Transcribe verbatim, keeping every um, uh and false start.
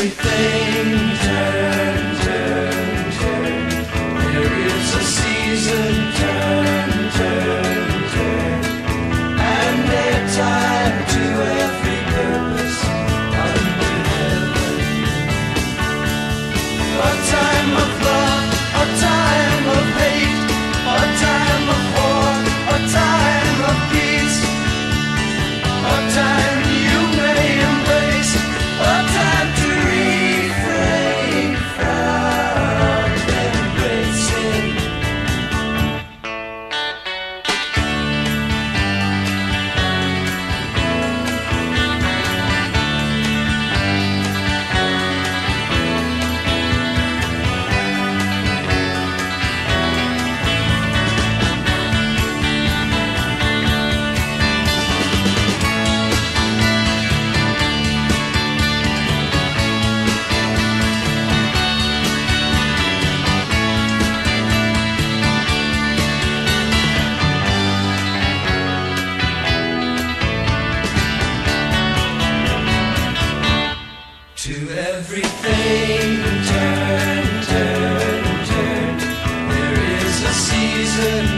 everything turn, turn, turn. There is a season, turn, turn, turn. And they're tied to every purpose under heaven. A time of love, a time of hate, a time of war, a time of peace, a time you may embrace, a time to refrain from embracing. To everything turn, turn, turn. There is a season.